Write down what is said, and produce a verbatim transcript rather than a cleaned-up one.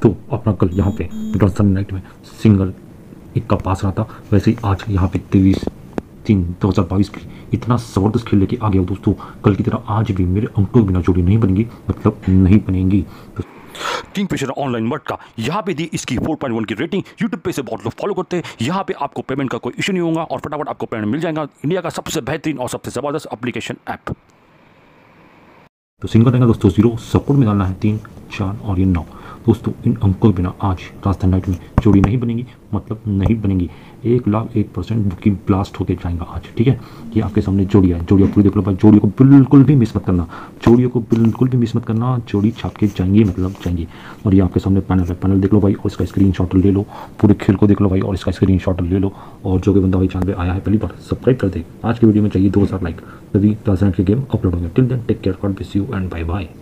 तो अपना कल यहाँ पे राजस्थान नाइट में सिंगल इक्का पास रहा था, वैसे ही आज यहाँ पे तेईस तीन दो हज़ार बाईस की इतना ज़बरदस्त खेल लेके आ गया दोस्तों। कल की तरह आज भी मेरे अंकों के बिना जोड़ी नहीं बनेगी, मतलब नहीं बनेगी। तो किंगफिशर ऑनलाइन वर्ड का यहाँ पे दी इसकी फोर पॉइंट वन की रेटिंग। यूट्यूब पे से बहुत लोग फॉलो करते हैं। यहाँ पे आपको पेमेंट का कोई इशू नहीं होगा और फटाफट आपको पेमेंट मिल जाएगा। इंडिया का सबसे बेहतरीन और सबसे ज़बरदस्त एप्लीकेशन ऐप। तो सिंगल रहेगा दोस्तों जीरो, सपोर्ट में डालना है तीन चार और ये नौ। दोस्तों इन अंकों के बिना आज राजस्थान नाइट में जोड़ी नहीं बनेगी, मतलब नहीं बनेगी। एक लाख एक परसेंट बुकिंग ब्लास्ट होके जाएगा आज, ठीक है। ये आपके सामने जोड़ियाँ है, जोड़ियाँ पूरी देख लो भाई। जोड़ियों को बिल्कुल भी मिस मत करना, जोड़ियों को बिल्कुल भी मिस मत करना। जोड़ी छाप के जाएंगी, मतलब जाएंगी। और ये आपके सामने पैनल है, पैनल देख लो भाई और इसका स्क्रीन शॉट ले लो। पूरे खेल को देख लो भाई और इसका स्क्रीन शॉट ले लो। और जो भी बंदा भाई चैनल पे आया है पहली बार, सब्सक्राइब कर दे। आज की वीडियो में चाहिए दो हज़ार लाइक, तभी राजस्थान के गेम अपलोड होंगे। Till then take care, God bless you and bye bye.